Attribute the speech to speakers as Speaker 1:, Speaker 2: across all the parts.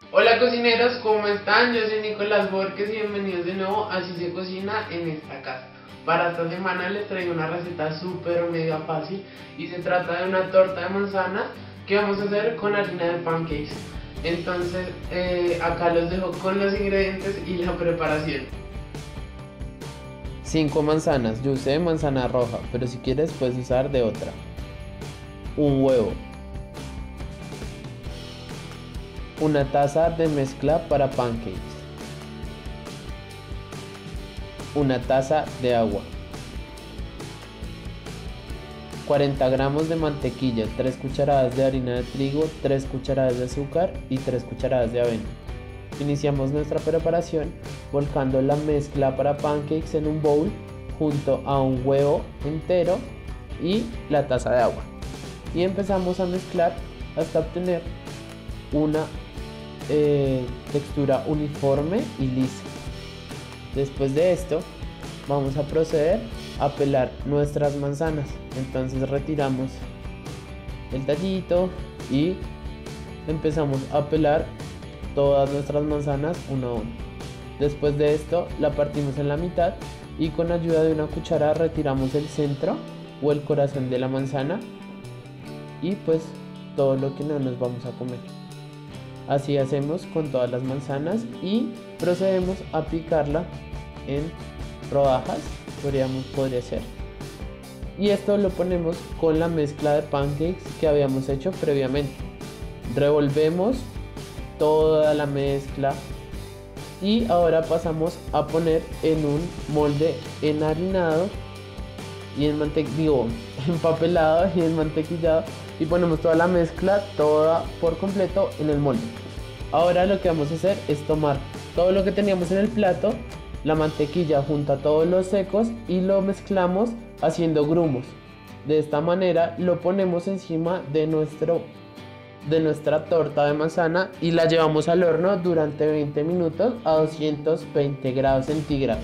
Speaker 1: Hola cocineros, ¿cómo están? Yo soy Nicolás Borges y bienvenidos de nuevo a Así se cocina en esta casa. Para esta semana les traigo una receta súper mega fácil y se trata de una torta de manzana que vamos a hacer con harina de pancakes. Entonces acá los dejo con los ingredientes y la preparación.
Speaker 2: 5 manzanas, yo usé manzana roja, pero si quieres puedes usar de otra. Un huevo. Una taza de mezcla para pancakes. Una taza de agua. 40 gramos de mantequilla, 3 cucharadas de harina de trigo, 3 cucharadas de azúcar y 3 cucharadas de avena. Iniciamos nuestra preparación volcando la mezcla para pancakes en un bowl junto a un huevo entero y la taza de agua. Y empezamos a mezclar hasta obtener una textura uniforme y lisa. Después de esto vamos a proceder a pelar nuestras manzanas. Entonces retiramos el tallito y empezamos a pelar todas nuestras manzanas una a una. Después de esto la partimos en la mitad y con ayuda de una cuchara retiramos el centro o el corazón de la manzana y pues todo lo que no nos vamos a comer. Así hacemos con todas las manzanas y procedemos a picarla en rodajas, podría ser. Y esto lo ponemos con la mezcla de pancakes que habíamos hecho previamente. Revolvemos toda la mezcla y ahora pasamos a poner en un molde enharinado y empapelado y enmantequillado y ponemos toda la mezcla toda por completo en el molde. Ahora lo que vamos a hacer es tomar todo lo que teníamos en el plato, la mantequilla junto a todos los secos y lo mezclamos haciendo grumos. De esta manera lo ponemos encima de nuestra torta de manzana y la llevamos al horno durante 20 minutos a 220 grados centígrados.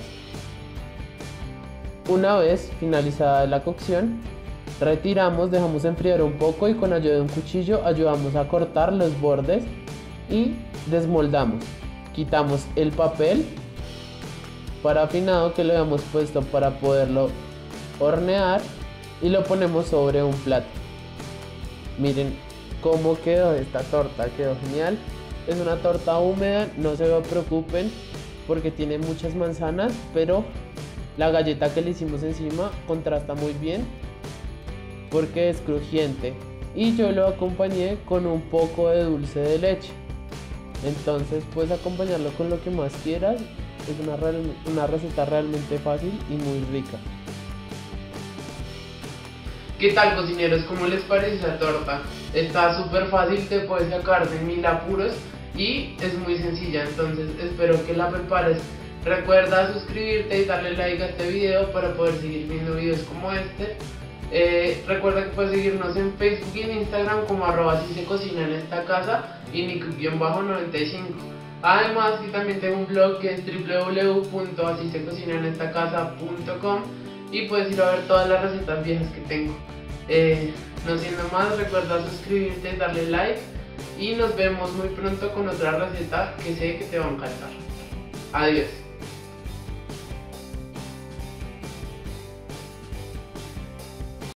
Speaker 2: Una vez finalizada la cocción, retiramos, dejamos enfriar un poco y con ayuda de un cuchillo ayudamos a cortar los bordes y desmoldamos. Quitamos el papel parafinado que le habíamos puesto para poderlo hornear y lo ponemos sobre un plato. Miren cómo quedó esta torta, quedó genial. Es una torta húmeda, no se preocupen porque tiene muchas manzanas, pero la galleta que le hicimos encima contrasta muy bien porque es crujiente y yo lo acompañé con un poco de dulce de leche. Entonces puedes acompañarlo con lo que más quieras. Es una receta realmente fácil y muy rica.
Speaker 1: ¿Qué tal cocineros? ¿Cómo les parece esa torta? Está súper fácil, te puedes sacar de 1000 apuros y es muy sencilla, entonces espero que la prepares. Recuerda suscribirte y darle like a este video para poder seguir viendo videos como este. Recuerda que puedes seguirnos en Facebook y en Instagram como @así se cocina en esta casa y Nico-95. Además que también tengo un blog que es www.asisecocinaenestacasa.com y puedes ir a ver todas las recetas viejas que tengo. No siendo más, recuerda suscribirte, darle like y nos vemos muy pronto con otra receta que sé que te va a encantar. Adiós.